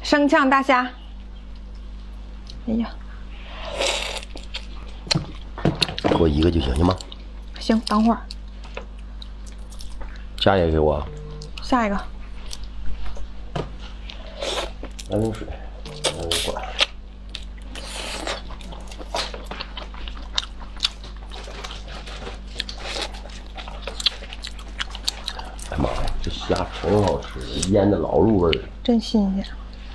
生呛大虾。哎呀， 给我一个就行，行吗？ 行，等会儿虾也给我。 下一个。 来瓶水，来瓶管。哎妈呀，这虾挺好吃的，腌的老入味儿了。 真新鲜。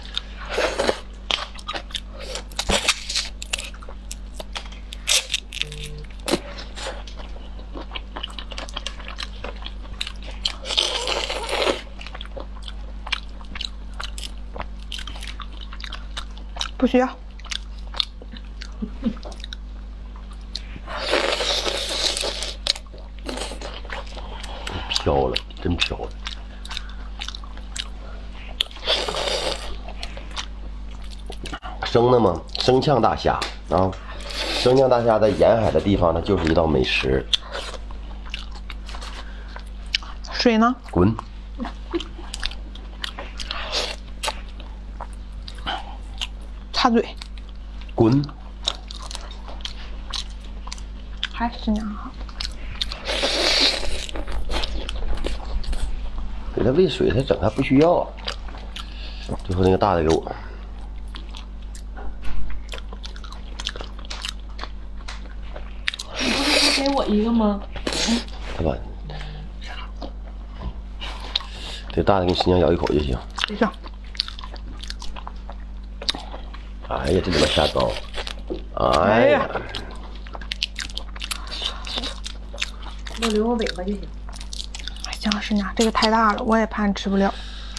不需要。 飘了，真飘了。生的嘛，生呛大虾啊，生呛大虾在沿海的地方呢，就是一道美食。 水呢？ 滚！ 插嘴。 滚！ 还是那样好。 给它喂水，它整还不需要啊。最后那个大的给我。 你不是给我一个吗？ 来吧，这大的给你新疆咬一口就行。 行。 哎呀，这里边虾膏。哎呀， 我留个尾巴就行。 行，师娘，这个太大了，我也怕你吃不了。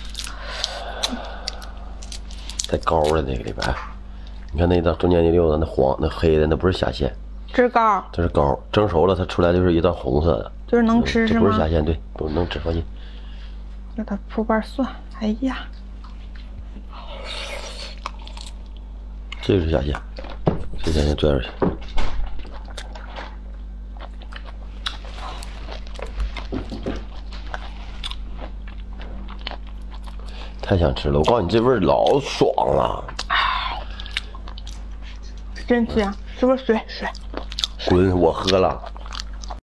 带膏的这个里边，你看那道中间那溜子，那黄那黑的，那不是虾线， 这是膏， 这是膏。蒸熟了，它出来就是一道红色的。 就是能吃是吗？ 这不是虾线，对，不能吃，放心。 给它铺瓣蒜，哎呀， 这就是虾线，这虾线拽出去。太想吃了，我告诉你，这味儿老爽了。 真香！是不是水？ 滚！我喝了。